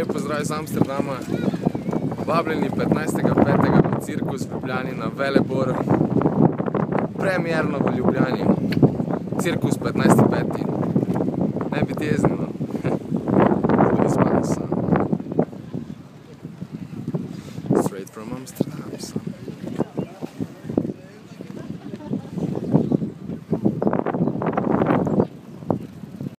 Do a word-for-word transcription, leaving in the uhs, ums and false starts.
Lep pozdrav iz Amsterdama. Vabljeni petnajstega petega v Cirkus v Ljubljani na Velebor. Premierno v Ljubljani. Cirkus petnajsti peti. Ne biti jezni, no.